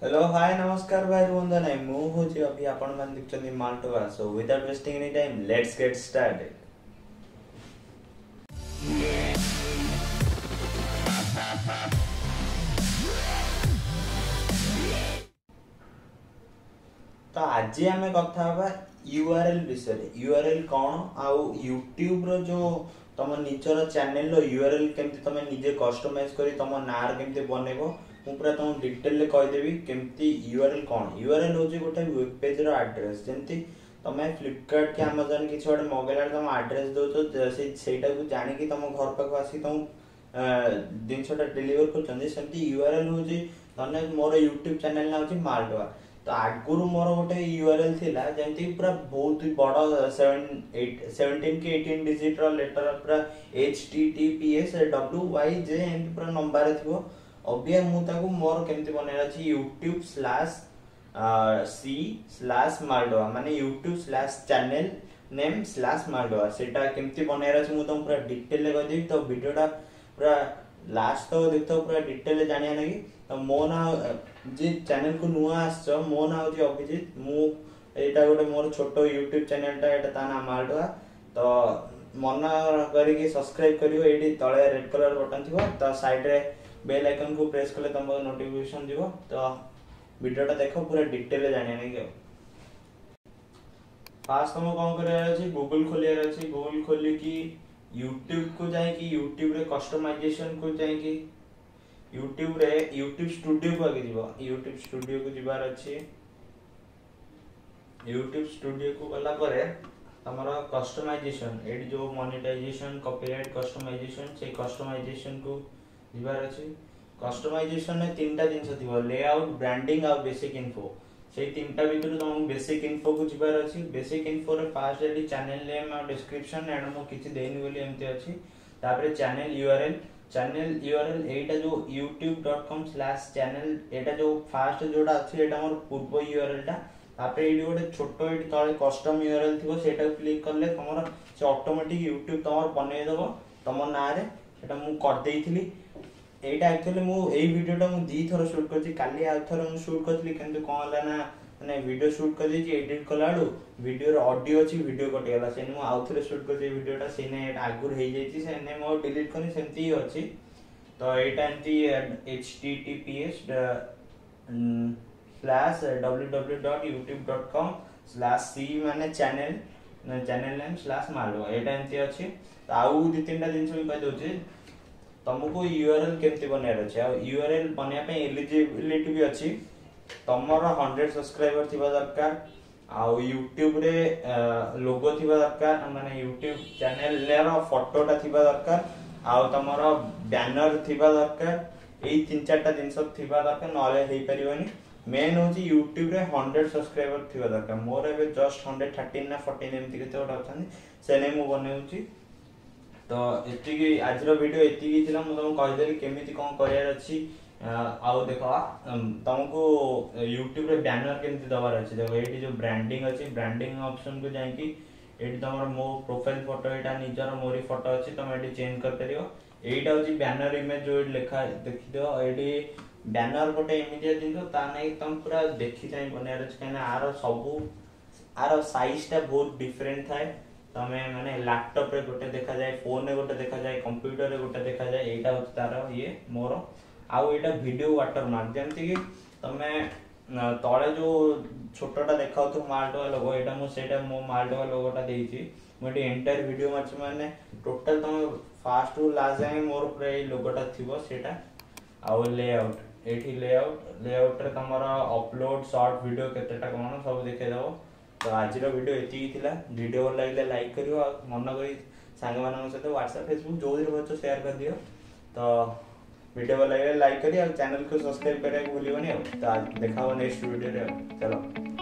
Hello hi नमस्कार भाई बंधु नहीं मु होची अभी आपण मान दिखचंदी माल टोका so without wasting any time let's get started. तो आज आम कथा यूआरएल विषय यूआरएल कौन आउ यूट्यूब रो जो तुम निजर चैनल रो यूआरएल केमती तुम निजे कस्टमाइज करी तुम नार केमती बनैबो मु पूरा तुम डिटेल रे कहि देबी केमती यूआरएल कौन यूआरएल होची गोटे वेब पेज रो एड्रेस जेंती तमे फ्लिपकार्ट के अमेज़न किछ गोटे मगेला तुम एड्रेस दोचो सेटा को जानि कि तुम घर पाक आसी तुम जिनसटा डिलीवर करछन्ती सेमती यूआरएल होची तने मोर यूट्यूब चैनल ना होची माल टोका। तो आगुरु मोर गोटे यूआरएल थिला जेंती पूरा बहुत बड़ 17 के 18 डिजिट रो लेटर पूरा https wyj एंड पूरा नंबर थिवो अबिया मु ताकू मोर केमती बनेला अछि youtube/c/maldova माने youtube/channel name/maldova सेटा केमती बनेला अछि मु तुम पूरा डिटेल ले कहि देबी। तो वीडियोटा पूरा लास्ट तो देखतो पूरा डिटेल ले जानिया लागि। तो मो ना जे चैनल को नुआ आछो मो ना होची अभिजीत मु एटा गोटे मोर छोटो यूट्यूब चैनल टा एटा ता ना मालटोआ। तो मन करिके सब्सक्राइब करियो एडी तळे रेड कलर बटन थिवो तो साइड रे बेल आइकन को प्रेस करले तुमको नोटिफिकेशन दिबो। तो वीडियोटा देखो पूरा डिटेल ले जानिया नै के फास्ट तुम कोन करे अछि गूगल खोलिया अछि गूगल खोली कि YouTube को जाए कि YouTube रे कस्टमाइजेशन को जाए कि YouTube रे YouTube स्टूडियो को आगे जीवा YouTube स्टूडियो को जीवार अछि YouTube स्टूडियो को गला परे तमरा कस्टमाइजेशन एडी जो मोनेटाइजेशन कॉपीराइट कस्टमाइजेशन से कस्टमाइजेशन को जीवार अछि। कस्टमाइजेशन ने तीनटा जिंस थिबो लेआउट ब्रांडिंग और बेसिक इन्फो से तीनटा भीतर तुम बेसिक इन्फो को जीवार अछि। बेसिक इन्फो रे फास्ट एडी चैनल नेम और डिस्क्रिप्शन एंड मो किछि देनी बोली एमती अछि। तापरे चैनल यूआरएल एटा जो youtube.com/channel एटा जो फास्ट जोडा अछि एटा मोर पूर्व यूआरएल टा तापरे एडी गोटे छोटो एडी तळे कस्टम यूआरएल थिबो सेटा क्लिक करले तमरा से ऑटोमेटिक यूट्यूब तमर बनै देबो तमर ना रे एटा मु कर देइथिली। एटा एक्चुअली मु एई वीडियोटा मु दी थरो शूट करछि काली आ थरो मु शूट करथली किंतु कोन होला ना माने वीडियो शूट कर देछि एडिट कलाडू वीडियो रो ऑडियो अछि वीडियो कटि गेला से मु आउ थरे शूट करछि वीडियोटा सेने आगुर हे जाइछि सेने मो डिलीट करनी सेमती ही अछि। तो एटा एंती https/www.youtube.com/c माने चैनल नेम/maldova एटा एंती अछि। तो आउ दि तीनटा जिंस भी कहि दोछि तुमको यूआरएल केमती बनेर अछि आ यूआरएल बनिया पे एलिजिबिलिटी भी अछि तमर 100 सब्सक्राइबर थिबा दरकार आ YouTube रे लोगो थिबा दरकार माने YouTube चैनल रो फोटोटा थिबा दरकार आ तमर बैनर थिबा दरकार एई तीन चारटा जिंस थिबा दरकार नले हेई परिबनी। मेन होची YouTube रे 100 सब्सक्राइबर थिबा दरकार मोर एबे जस्ट 113 ना 14 एमती केते ओटा अछन सेने मु बनेउची। तो एतिकी आज रो वीडियो एतिकी थिला मु तुम कहि देली केमिति कोन करियर अछि आउ देखो तुमको YouTube रे बैनर केमती दबार अछि देखो एटी जो ब्रांडिंग अछि ब्रांडिंग ऑप्शन को जाई कि एटी तमर मो प्रोफाइल फोटो एटा निजर मोरी फोटो अछि तुम एटी चेंज कर परियो एटा होची बैनर इमेज जो लेखा देखि दियो एटी बैनर गोटे इमेज दिनो ता नै तुम पूरा देखि जाई बनेर अछि कने आरो सबु आरो साइज ता बहुत डिफरेंट थाए तमे माने लैपटॉप रे गोटे देखा जाय फोन रे गोटे देखा जाय कंप्यूटर रे गोटे देखा जाय एटा होची तारो ये मोर आउ एटा वीडियो वाटरमार्क जेंति कि तमे तळे जो छोटोटा देखाउ तो मालटोवा लोगो एटा मो सेटा मो मालटोवा लोगोटा देइची मोटी एंटायर वीडियो माच माने टोटल तमे फास्ट टू लास्ट जाय मोर पूरा ए लोगोटा थिबो सेटा आउ लेआउट एठी लेआउट रे तमरा अपलोड शॉर्ट वीडियो केतेटा कोन सब देखे दबो। तो आज रो वीडियो एति थिला वीडियो लागले लाइक करियो मन करी संग मानन सहित WhatsApp Facebook जो दिन बच्चो शेयर कर दियो। तो वीडियो लागले लाइक करियो चैनल को सब्सक्राइब करे भूलियोनी। तो देखा नेक्स्ट वीडियो रे चलो।